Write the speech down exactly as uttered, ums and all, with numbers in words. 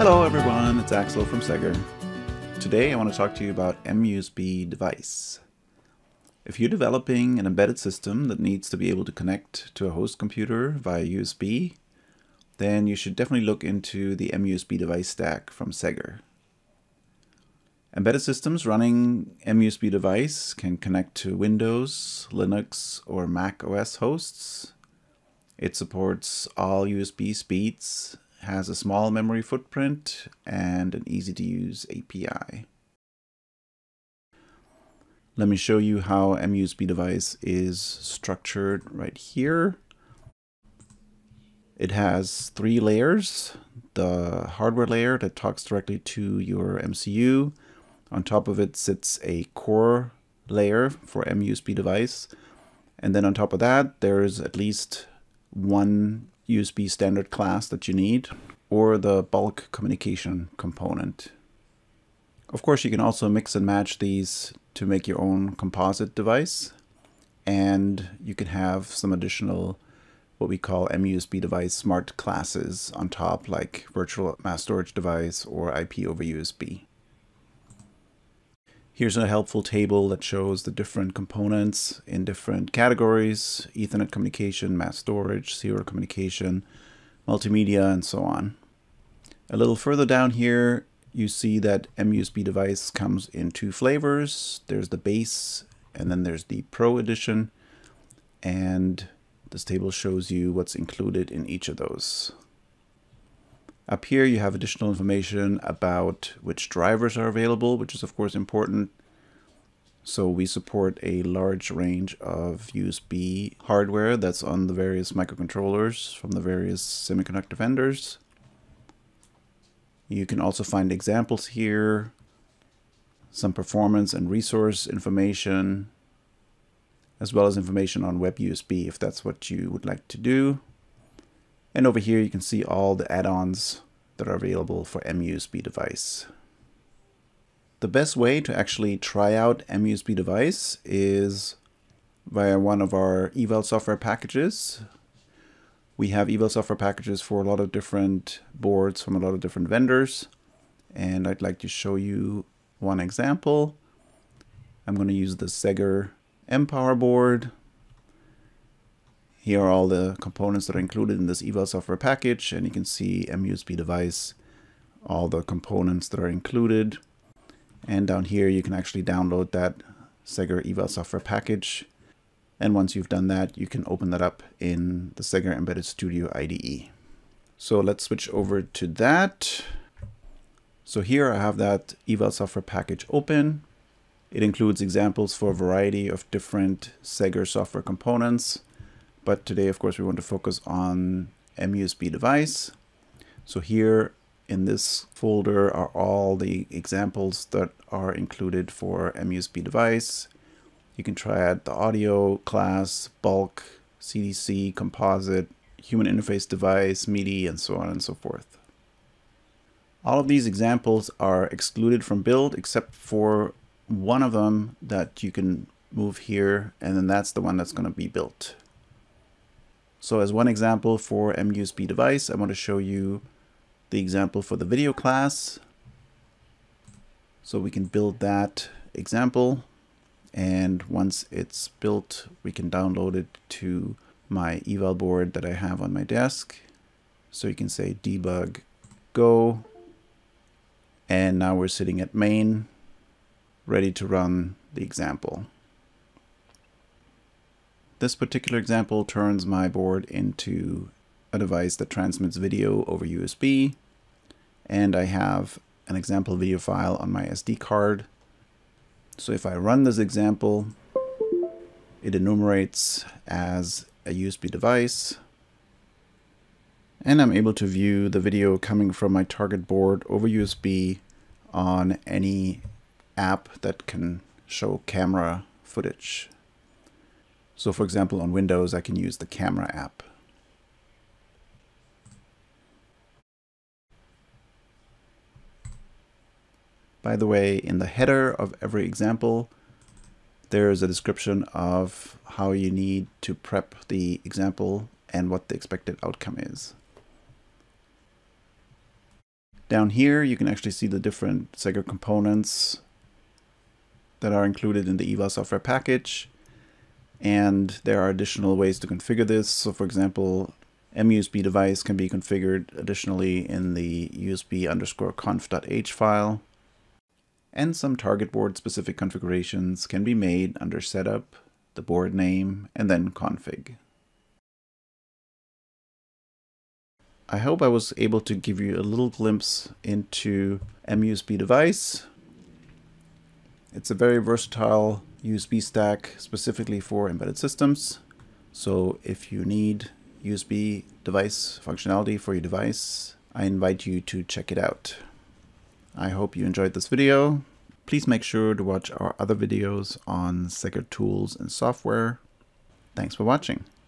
Hello everyone, it's Axel from SEGGER. Today I want to talk to you about emUSB-Device. If you're developing an embedded system that needs to be able to connect to a host computer via U S B, then you should definitely look into the emUSB-Device stack from SEGGER. Embedded systems running emUSB-Device can connect to Windows, Linux, or Mac O S hosts. It supports all U S B speeds, has a small memory footprint, and an easy-to-use A P I. Let me show you how emUSB-Device is structured right here. It has three layers. The hardware layer that talks directly to your M C U. On top of it sits a core layer for emUSB-Device. And then on top of that, there's at least one U S B standard class that you need, or the bulk communication component. Of course, you can also mix and match these to make your own composite device, and you can have some additional what we call emUSB-Device smart classes on top, like virtual mass storage device or I P over U S B. Here's a helpful table that shows the different components in different categories: Ethernet communication, mass storage, serial communication, multimedia, and so on. A little further down here, you see that emUSB-Device comes in two flavors. There's the base, and then there's the Pro edition. And this table shows you what's included in each of those. Up here you have additional information about which drivers are available, which is of course important. So we support a large range of U S B hardware that's on the various microcontrollers from the various semiconductor vendors. You can also find examples here, some performance and resource information, as well as information on web U S B if that's what you would like to do. And over here you can see all the add-ons that are available for emUSB-Device. The best way to actually try out emUSB-Device is via one of our eval software packages. We have eval software packages for a lot of different boards from a lot of different vendors, and I'd like to show you one example. I'm going to use the SEGGER mPower board. Here are all the components that are included in this eval software package, and you can see emUSB-Device, all the components that are included. And down here you can actually download that SEGGER eval software package. And once you've done that, you can open that up in the SEGGER Embedded Studio I D E. So let's switch over to that. So here I have that eval software package open. It includes examples for a variety of different SEGGER software components. But today, of course, we want to focus on emUSB-Device. So here in this folder are all the examples that are included for emUSB-Device. You can try out the audio class, bulk, C D C, composite, human interface device, MIDI, and so on and so forth. All of these examples are excluded from build except for one of them that you can move here, and then that's the one that's going to be built. So as one example for emUSB-Device, I want to show you the example for the video class. So we can build that example, and once it's built, we can download it to my eval board that I have on my desk. So you can say debug go, and now we're sitting at main, ready to run the example. This particular example turns my board into a device that transmits video over U S B, and I have an example video file on my S D card. So if I run this example, it enumerates as a U S B device, and I'm able to view the video coming from my target board over U S B on any app that can show camera footage. So for example, on Windows, I can use the camera app. By the way, in the header of every example, there is a description of how you need to prep the example and what the expected outcome is. Down here, you can actually see the different SEGGER components that are included in the eval software package. And there are additional ways to configure this. So for example, emUSB-Device can be configured additionally in the usb underscore conf.h file. And some target board specific configurations can be made under setup, the board name, and then config. I hope I was able to give you a little glimpse into emUSB-Device. It's a very versatile U S B stack specifically for embedded systems. So if you need U S B device functionality for your device, I invite you to check it out. I hope you enjoyed this video. Please make sure to watch our other videos on SEGGER tools and software. Thanks for watching.